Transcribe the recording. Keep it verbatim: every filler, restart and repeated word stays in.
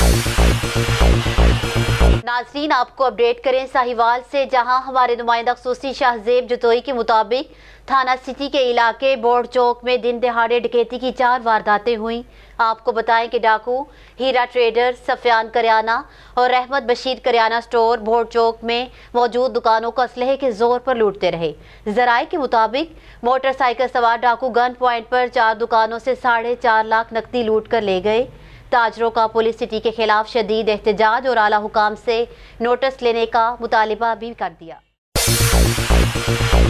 नाज़रीन, आपको अपडेट करें साहिवाल से, जहां हमारे नुमाइंदा खसूसी शाहजेब जतोई के मुताबिक थाना सिटी के इलाके बोर्ड चौक में दिन दहाड़े डकैती की चार वारदातें हुई। आपको बताएं कि डाकू हीरा ट्रेडर, सफियान करियाना और रहमत बशीर करियाना स्टोर बोर्ड चौक में मौजूद दुकानों को असलहे के जोर पर लूटते रहे। जराये के मुताबिक मोटरसाइकिल सवार डाकू गन पॉइंट पर चार दुकानों से साढ़े चार लाख नकदी लूट कर ले गए। ताजरों का पुलिस सिटी के खिलाफ शदीद एहतजाज और आला हुकाम से नोटिस लेने का मुतालिबा भी कर दिया।